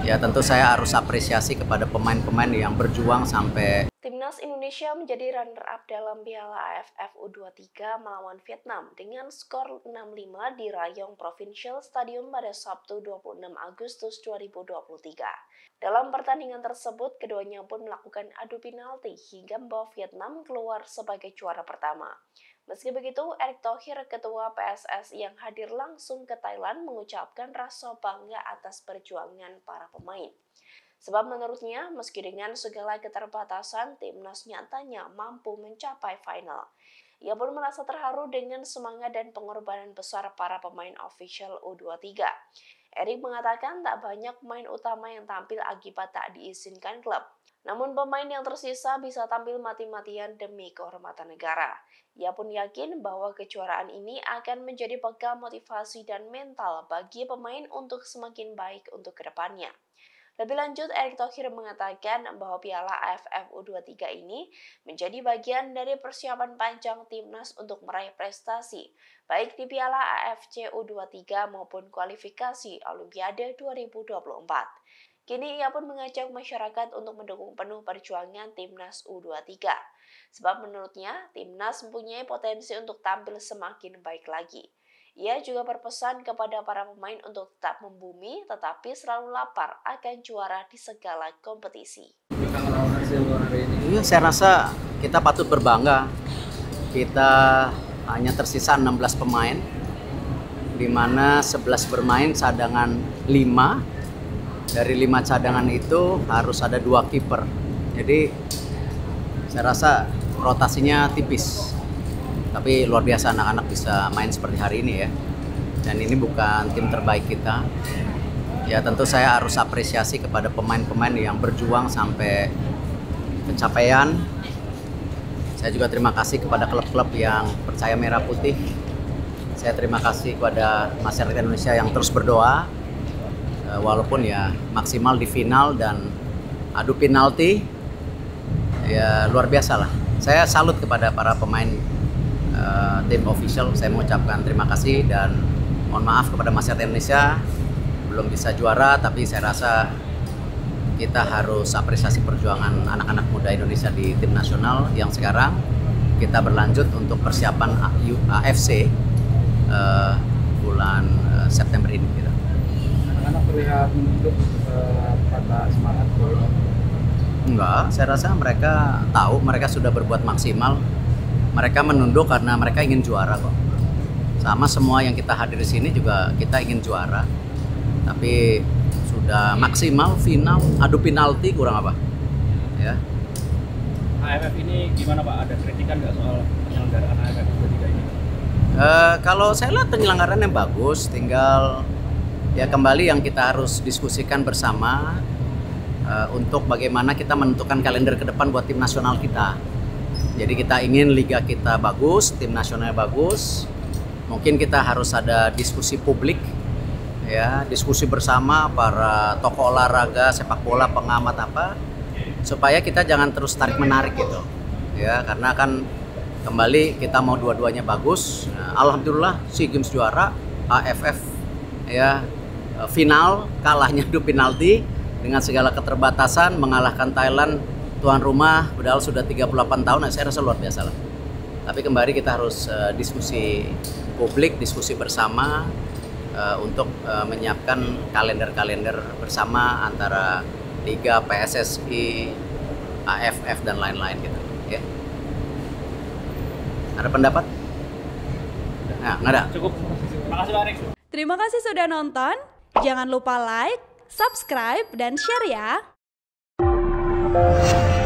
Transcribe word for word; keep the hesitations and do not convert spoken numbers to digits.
Ya tentu saya harus apresiasi kepada pemain-pemain yang berjuang sampai. Timnas Indonesia menjadi runner-up dalam Piala A F F U dua puluh tiga melawan Vietnam dengan skor enam lima di Rayong Provincial Stadium pada Sabtu dua puluh enam Agustus dua ribu dua puluh tiga. Dalam pertandingan tersebut, keduanya pun melakukan adu penalti hingga membawa Vietnam keluar sebagai juara pertama. Meski begitu, Erick Thohir, ketua P S S I yang hadir langsung ke Thailand, mengucapkan rasa bangga atas perjuangan para pemain. Sebab menurutnya, meski dengan segala keterbatasan, timnas nyatanya mampu mencapai final. Ia pun merasa terharu dengan semangat dan pengorbanan besar para pemain official U dua puluh tiga. Erick mengatakan tak banyak pemain utama yang tampil akibat tak diizinkan klub. Namun pemain yang tersisa bisa tampil mati-matian demi kehormatan negara. Ia pun yakin bahwa kejuaraan ini akan menjadi bekal motivasi dan mental bagi pemain untuk semakin baik untuk kedepannya. Lebih lanjut, Erick Thohir mengatakan bahwa Piala A F F U dua puluh tiga ini menjadi bagian dari persiapan panjang timnas untuk meraih prestasi, baik di Piala A F C U dua puluh tiga maupun kualifikasi Olimpiade dua ribu dua puluh empat. Kini ia pun mengajak masyarakat untuk mendukung penuh perjuangan timnas U dua puluh tiga, sebab menurutnya timnas mempunyai potensi untuk tampil semakin baik lagi. Ia juga berpesan kepada para pemain untuk tetap membumi tetapi selalu lapar akan juara di segala kompetisi. Iya, saya rasa kita patut berbangga. Kita hanya tersisa enam belas pemain, di mana sebelas bermain cadangan lima. Dari lima cadangan itu harus ada dua kiper. Jadi saya rasa rotasinya tipis. Tapi luar biasa anak-anak bisa main seperti hari ini ya. Dan ini bukan tim terbaik kita. Ya tentu saya harus apresiasi kepada pemain-pemain yang berjuang sampai pencapaian. Saya juga terima kasih kepada klub-klub yang percaya merah putih. Saya terima kasih kepada masyarakat Indonesia yang terus berdoa. Walaupun ya maksimal di final dan adu penalti. Ya luar biasa lah. Saya salut kepada para pemain Uh, tim official. Saya mengucapkan terima kasih dan mohon maaf kepada masyarakat Indonesia belum bisa juara, tapi saya rasa kita harus apresiasi perjuangan anak-anak muda Indonesia di tim nasional yang sekarang kita berlanjut untuk persiapan A F C uh, bulan uh, September ini. Gitu. Anak-anak terlihat menunduk uh, kata semangat. Enggak, saya rasa mereka tahu mereka sudah berbuat maksimal. Mereka menunduk karena mereka ingin juara kok. Sama semua yang kita hadir di sini juga kita ingin juara. Tapi sudah maksimal final, adu penalti kurang apa? Ya. A F F ini gimana Pak? Ada kritikan nggak soal penyelenggaraan A F F U dua puluh tiga ini? Uh, kalau saya lihat penyelenggaraan yang bagus, tinggal ya kembali yang kita harus diskusikan bersama uh, untuk bagaimana kita menentukan kalender ke depan buat tim nasional kita. Jadi kita ingin liga kita bagus, tim nasionalnya bagus. Mungkin kita harus ada diskusi publik, ya, diskusi bersama para tokoh olahraga, sepak bola, pengamat apa, supaya kita jangan terus tarik menarik gitu, ya. Karena kan kembali kita mau dua-duanya bagus. Nah, alhamdulillah SEA Games juara, A F F ya final kalahnya adu penalti dengan segala keterbatasan mengalahkan Thailand. Tuan rumah padahal sudah tiga puluh delapan tahun, saya rasa luar biasa lah. Tapi kembali kita harus uh, diskusi publik, diskusi bersama uh, untuk uh, menyiapkan kalender-kalender bersama antara Liga, P S S I, A F F dan lain-lain gitu. Ya. Ada pendapat? Nah, nggak ada. Cukup. Terima kasih Pak Erick. Terima kasih sudah nonton. Jangan lupa like, subscribe, dan share ya.